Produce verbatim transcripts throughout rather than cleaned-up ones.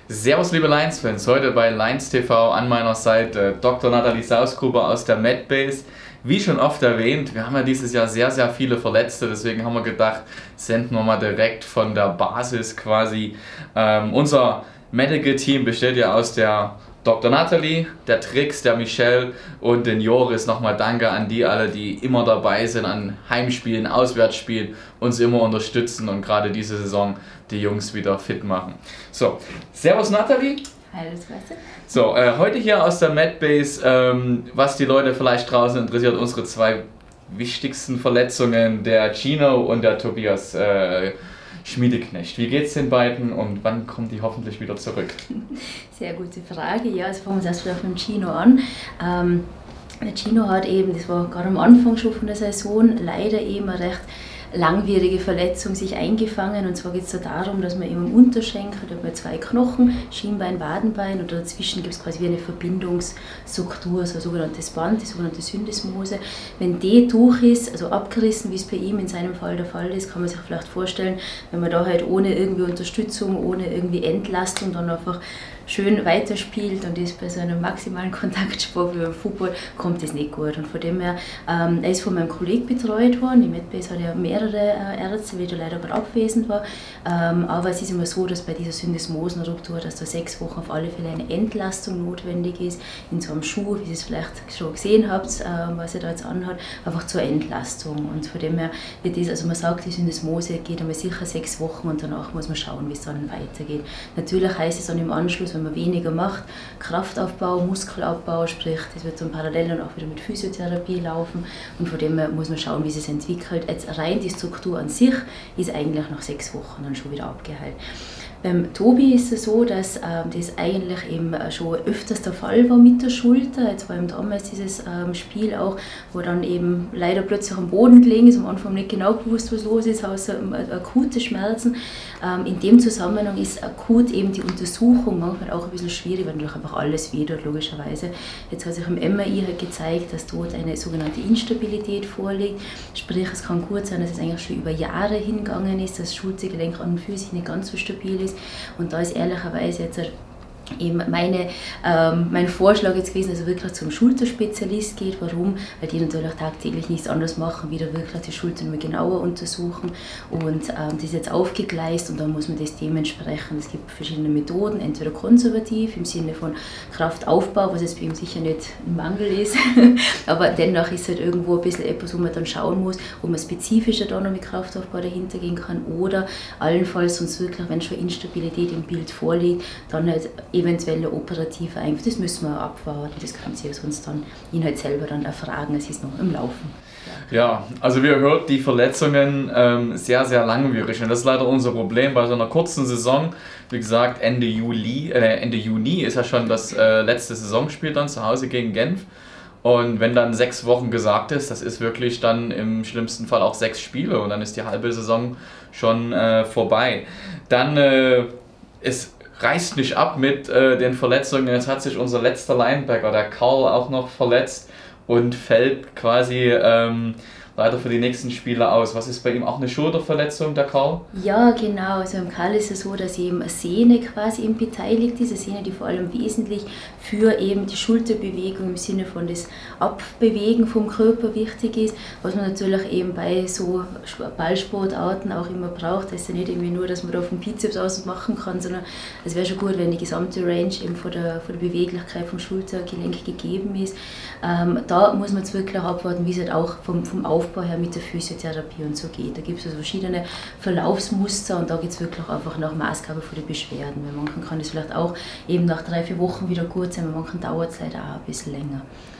Servus liebe Lions-Fans, heute bei Lions T V an meiner Seite Doktor Nathalie Sausgruber aus der Medbase. Wie schon oft erwähnt, wir haben ja dieses Jahr sehr, sehr viele Verletzte, deswegen haben wir gedacht, senden wir mal direkt von der Basis quasi. Ähm, unser Medical Team besteht ja aus der Doktor Nathalie, der Trix, der Michelle und den Joris. Nochmal danke an die alle, die immer dabei sind an Heimspielen, Auswärtsspielen, uns immer unterstützen und gerade diese Saison die Jungs wieder fit machen. So, Servus Nathalie. Alles Gute. So, äh, heute hier aus der Medbase, ähm, was die Leute vielleicht draußen interessiert, unsere zwei wichtigsten Verletzungen, der Gino und der Tobias äh, Schmiedeknecht. Wie geht's den beiden und wann kommen die hoffentlich wieder zurück? Sehr gute Frage. Ja, also fangen wir erst wieder von Gino an. Ähm, der Gino hat eben, das war gerade am Anfang schon von der Saison, leider eben eine recht langwierige Verletzung sich eingefangen. Und zwar geht es da darum, dass man eben im Unterschenkel, da hat man zwei Knochen, Schienbein, Wadenbein, und dazwischen gibt es quasi wie eine Verbindungsstruktur, so ein sogenanntes Band, die sogenannte Syndesmose. Wenn die durch ist, also abgerissen, wie es bei ihm in seinem Fall der Fall ist, kann man sich vielleicht vorstellen, wenn man da halt ohne irgendwie Unterstützung, ohne irgendwie Entlastung dann einfach schön weiterspielt und ist bei so einem maximalen Kontaktsport wie beim Football, kommt das nicht gut. Und von dem her, ähm, er ist von meinem Kollegen betreut worden. Die Medbase hat ja mehrere äh, Ärzte, weil der leider gerade abwesend war. Ähm, aber es ist immer so, dass bei dieser Syndesmosenruptur, dass da sechs Wochen auf alle Fälle eine Entlastung notwendig ist, in so einem Schuh, wie ihr es vielleicht schon gesehen habt, äh, was er da jetzt anhat, einfach zur Entlastung. Und von dem her wird das, also man sagt, die Syndesmose geht einmal sicher sechs Wochen und danach muss man schauen, wie es dann weitergeht. Natürlich heißt es dann im Anschluss, wenn man weniger macht, Kraftaufbau, Muskelaufbau, sprich, das wird dann parallel dann auch wieder mit Physiotherapie laufen, und von dem her muss man schauen, wie es sich entwickelt. Jetzt rein die Struktur an sich ist eigentlich nach sechs Wochen dann schon wieder abgeheilt. Beim Tobi ist es so, dass ähm, das eigentlich eben schon öfters der Fall war mit der Schulter. Jetzt war eben damals dieses ähm, Spiel auch, wo dann eben leider plötzlich am Boden gelegen ist, am Anfang nicht genau gewusst, was los ist, außer ähm, akute Schmerzen. Ähm, in dem Zusammenhang ist akut eben die Untersuchung manchmal auch ein bisschen schwierig, weil natürlich einfach alles wehtut, logischerweise. Jetzt hat sich im M R I halt gezeigt, dass dort eine sogenannte Instabilität vorliegt. Sprich, es kann gut sein, dass es eigentlich schon über Jahre hingegangen ist, dass das Schultergelenk an und für sich nicht ganz so stabil ist. Und da ist ehrlicherweise jetzt eben meine, ähm, mein Vorschlag jetzt gewesen, dass er wirklich zum Schulterspezialist geht. Warum? Weil die natürlich tagtäglich nichts anderes machen, wieder wirklich die Schultern mal genauer untersuchen. Und ähm, das ist jetzt aufgegleist und dann muss man das dementsprechend, es gibt verschiedene Methoden, entweder konservativ im Sinne von Kraftaufbau, was jetzt bei ihm sicher nicht ein Mangel ist, aber dennoch ist halt irgendwo ein bisschen etwas, wo man dann schauen muss, ob man spezifischer da noch mit Kraftaufbau dahinter gehen kann, oder allenfalls sonst wirklich, wenn schon Instabilität im Bild vorliegt, dann halt eventuelle operative Eingriff. Das müssen wir abwarten, das kann sie sonst dann ihn halt selber dann erfragen, es ist noch im Laufen. Ja, also wie ihr hört, die Verletzungen ähm, sehr, sehr langwierig, und das ist leider unser Problem bei so einer kurzen Saison. Wie gesagt, Ende Juli, äh, Ende Juni ist ja schon das äh, letzte Saisonspiel dann zu Hause gegen Genf. Und wenn dann sechs Wochen gesagt ist, das ist wirklich dann im schlimmsten Fall auch sechs Spiele, und dann ist die halbe Saison schon äh, vorbei. Dann äh, ist reißt nicht ab mit äh, den Verletzungen. Jetzt hat sich unser letzter Linebacker, der Karl, auch noch verletzt und fällt quasi ähm, leider für die nächsten Spiele aus. Was ist bei ihm, auch eine Schulterverletzung, der Karl? Ja, genau. Also im Karl ist es so, dass eben eine Sehne quasi ihm beteiligt ist. Eine Sehne, die vor allem wesentlich für eben die Schulterbewegung im Sinne von das Abbewegen vom Körper wichtig ist, was man natürlich eben bei so Ballsportarten auch immer braucht. Das ist ja nicht irgendwie nur, dass man da vom Bizeps aus machen kann, sondern es wäre schon gut, wenn die gesamte Range eben von der, von der Beweglichkeit vom Schultergelenk gegeben ist. Ähm, da muss man jetzt wirklich abwarten, wie es halt auch vom, vom Aufbau her mit der Physiotherapie und so geht. Da gibt es also verschiedene Verlaufsmuster, und da geht es wirklich einfach nach Maßgabe von den Beschwerden. Bei manchen kann es vielleicht auch eben nach drei, vier Wochen wieder gut sein, bei manchen dauert es leider auch ein bisschen länger.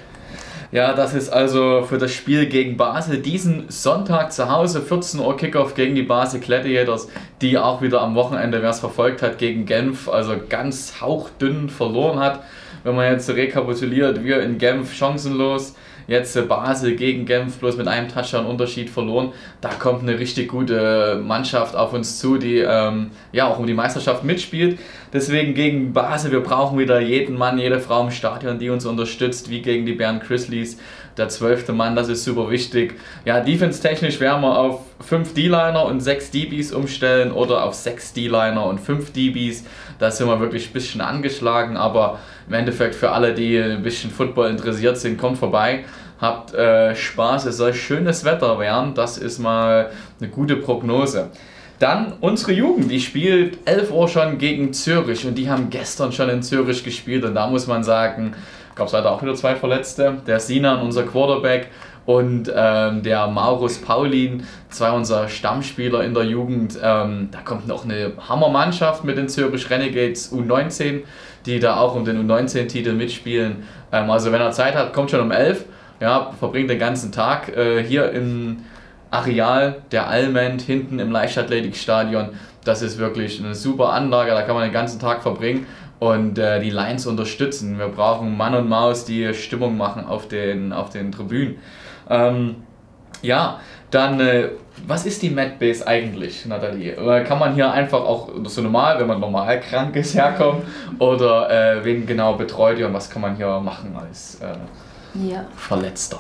Ja, das ist also für das Spiel gegen Basel diesen Sonntag zu Hause, vierzehn Uhr Kickoff gegen die Basel Gladiators, die auch wieder am Wochenende, wer es verfolgt hat, gegen Genf, also ganz hauchdünn verloren hat. Wenn man jetzt rekapituliert, wir in Genf chancenlos, jetzt Basel gegen Genf bloß mit einem Touchdown-Unterschied verloren. Da kommt eine richtig gute Mannschaft auf uns zu, die ähm, ja auch um die Meisterschaft mitspielt. Deswegen gegen Basel, wir brauchen wieder jeden Mann, jede Frau im Stadion, die uns unterstützt, wie gegen die Bern Grizzlies. der zwölfte Mann, das ist super wichtig. Ja, defense-technisch werden wir auf fünf D-Liner und sechs D Bs umstellen oder auf sechs D-Liner und fünf D Bs. Da sind wir wirklich ein bisschen angeschlagen, aber im Endeffekt für alle, die ein bisschen Football interessiert sind, kommt vorbei. Habt äh, Spaß, es soll schönes Wetter werden, das ist mal eine gute Prognose. Dann unsere Jugend, die spielt elf Uhr schon gegen Zürich und die haben gestern schon in Zürich gespielt und da muss man sagen, gab es leider auch wieder zwei Verletzte, der Sinan, unser Quarterback, und ähm, der Maurus Paulin, zwei unserer Stammspieler in der Jugend. Ähm, da kommt noch eine Hammermannschaft mit den Zürich Renegades U neunzehn, die da auch um den U neunzehn Titel mitspielen. Ähm, also wenn er Zeit hat, kommt schon um elf, ja, verbringt den ganzen Tag äh, hier im Areal der Almend, hinten im Leichtathletikstadion. Das ist wirklich eine super Anlage, da kann man den ganzen Tag verbringen und äh, die Lions unterstützen. Wir brauchen Mann und Maus, die Stimmung machen auf den, auf den Tribünen. Ähm, ja, dann, äh, was ist die Medbase eigentlich, Nathalie? Kann man hier einfach auch so normal, wenn man normal krank ist, herkommen? Oder äh, wen genau betreut ihr und was kann man hier machen als äh, ja. Verletzter?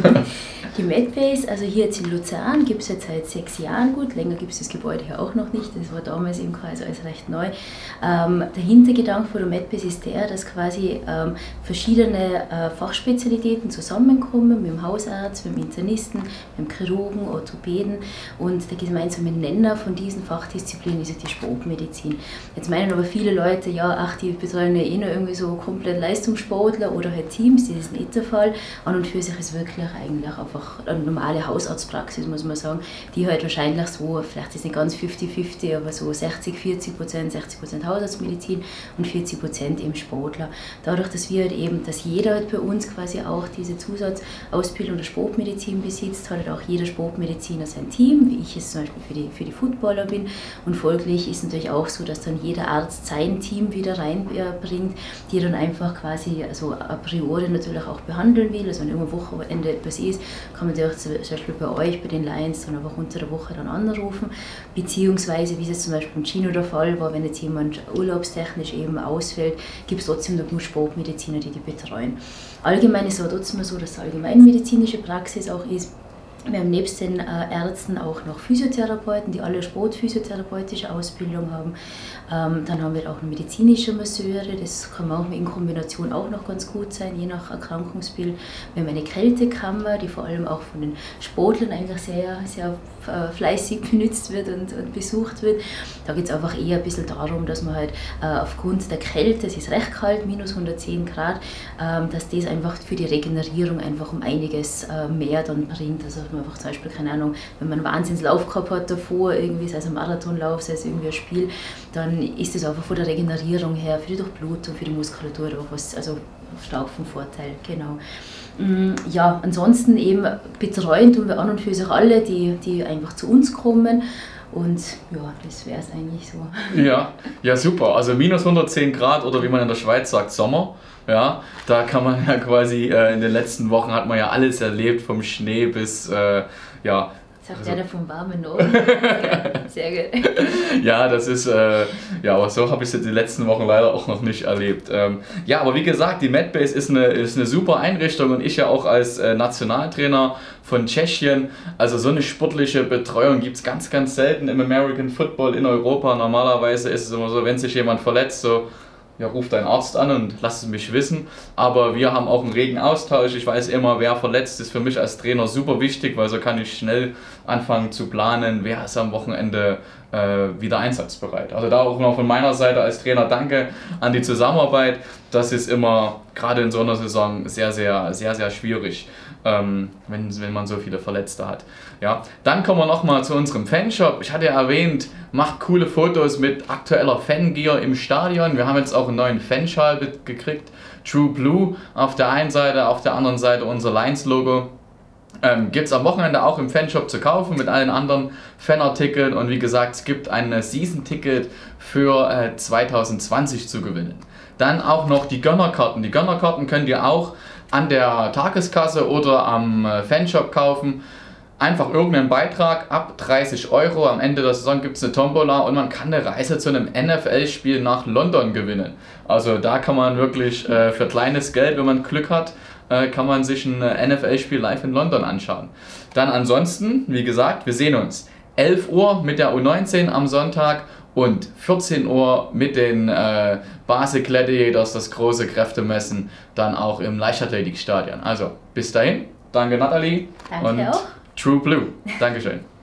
Die Medbase, also hier jetzt in Luzern, gibt es jetzt seit sechs Jahren gut, länger gibt es das Gebäude hier auch noch nicht, das war damals eben quasi alles recht neu. Ähm, der Hintergedanke von der Medbase ist der, dass quasi ähm, verschiedene äh, Fachspezialitäten zusammenkommen, mit dem Hausarzt, mit dem Internisten, mit dem Chirurgen, Orthopäden, und der gemeinsame Nenner von diesen Fachdisziplinen ist die Sportmedizin. Jetzt meinen aber viele Leute, ja, ach, die betreuen ja eh nur irgendwie so komplett Leistungssportler oder halt Teams, das ist nicht der Fall. An und für sich ist wirklich eigentlich einfach eine normale Hausarztpraxis, muss man sagen, die halt wahrscheinlich so, vielleicht ist nicht ganz fünfzig fünfzig, aber so sechzig vierzig Prozent, sechzig Prozent Hausarztmedizin und vierzig Prozent eben Sportler. Dadurch, dass wir halt eben, dass jeder halt bei uns quasi auch diese Zusatzausbildung der Sportmedizin besitzt, hat halt auch jeder Sportmediziner sein Team, wie ich es zum Beispiel für die, für die Footballer bin, und folglich ist natürlich auch so, dass dann jeder Arzt sein Team wieder reinbringt, die dann einfach quasi, also a priori natürlich auch behandeln will, also wenn irgendwo Wochenende etwas ist, kann man natürlich zum Beispiel bei euch, bei den Lions, dann einfach unter der Woche dann anrufen, beziehungsweise, wie es jetzt zum Beispiel im Gino der Fall war, wenn jetzt jemand urlaubstechnisch eben ausfällt, gibt es trotzdem noch genug Sportmediziner, die die betreuen. Allgemein ist es aber trotzdem so, dass es allgemeinmedizinische Praxis auch ist. Wir haben nebst den äh, Ärzten auch noch Physiotherapeuten, die alle sportphysiotherapeutische Ausbildung haben. Ähm, dann haben wir auch medizinische Masseure, das kann manchmal in Kombination auch noch ganz gut sein, je nach Erkrankungsbild. Wir haben eine Kältekammer, die vor allem auch von den Sportlern eigentlich sehr, sehr äh, fleißig benutzt wird und, und besucht wird. Da geht es einfach eher ein bisschen darum, dass man halt äh, aufgrund der Kälte, es ist recht kalt, minus hundertzehn Grad, ähm, dass das einfach für die Regenerierung einfach um einiges äh, mehr dann bringt. Also man einfach zum Beispiel, keine Ahnung, wenn man einen Wahnsinnslauf gehabt hat davor, irgendwie, sei es ein Marathonlauf, sei es irgendwie ein Spiel, dann ist das einfach von der Regenerierung her, für die Durchblutung, für die Muskulatur auch was, also stark vom Vorteil, genau. Ja, ansonsten eben betreuen tun wir an und für sich alle, die, die einfach zu uns kommen. Und ja, das wäre es eigentlich so. Ja, ja, super. Also minus hundertzehn Grad oder wie man in der Schweiz sagt, Sommer. Ja, da kann man ja quasi, äh, in den letzten Wochen hat man ja alles erlebt, vom Schnee bis, äh, ja. Sagt also, der vom warmen Norden. Sehr gut. Ja, das ist, äh, ja, aber so habe ich es die letzten Wochen leider auch noch nicht erlebt. Ähm, ja, aber wie gesagt, die Medbase ist eine, ist eine super Einrichtung und ich ja auch als äh, Nationaltrainer von Tschechien. Also so eine sportliche Betreuung gibt es ganz, ganz selten im American Football in Europa. Normalerweise ist es immer so, wenn sich jemand verletzt, so, ja, ruf deinen Arzt an und lass es mich wissen. Aber wir haben auch einen regen Austausch. Ich weiß immer, wer verletzt ist, für mich als Trainer super wichtig, weil so kann ich schnell anfangen zu planen, wer ist am Wochenende äh, wieder einsatzbereit. Also da auch noch von meiner Seite als Trainer danke an die Zusammenarbeit. Das ist immer gerade in so einer Saison sehr, sehr, sehr, sehr schwierig, ähm, wenn, wenn man so viele Verletzte hat. Ja. Dann kommen wir nochmal zu unserem Fanshop. Ich hatte ja erwähnt, macht coole Fotos mit aktueller Fangear im Stadion. Wir haben jetzt auch einen neuen Fanschal gekriegt. True Blue auf der einen Seite, auf der anderen Seite unser Lions-Logo. Ähm, gibt es am Wochenende auch im Fanshop zu kaufen mit allen anderen Fanartikeln. Und wie gesagt, es gibt ein Season-Ticket für äh, zwanzig zwanzig zu gewinnen. Dann auch noch die Gönnerkarten. Die Gönnerkarten könnt ihr auch an der Tageskasse oder am äh, Fanshop kaufen. Einfach irgendeinen Beitrag ab dreißig Euro. Am Ende der Saison gibt es eine Tombola und man kann eine Reise zu einem N F L-Spiel nach London gewinnen. Also da kann man wirklich äh, für kleines Geld, wenn man Glück hat, äh, kann man sich ein N F L-Spiel live in London anschauen. Dann ansonsten, wie gesagt, wir sehen uns elf Uhr mit der U neunzehn am Sonntag und vierzehn Uhr mit den äh, Basel Gladiators, das große Kräftemessen, dann auch im Leichtathletikstadion. Also bis dahin, danke Nathalie Danke und auch. True Blue. Dankeschön.